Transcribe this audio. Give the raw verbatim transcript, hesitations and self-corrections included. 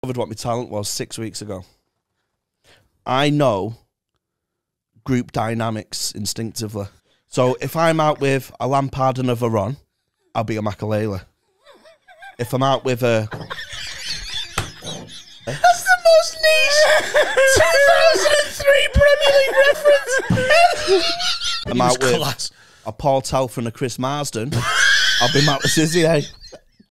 discovered what my talent was six weeks ago. I know group dynamics instinctively. So if I'm out with a Lampard and a Varane, I'll be a Makalele. If I'm out with a... That's the most niche two thousand three Premier League reference. I'm out with class. a Paul Telfer and a Chris Marsden. I'll be Matt Letizier.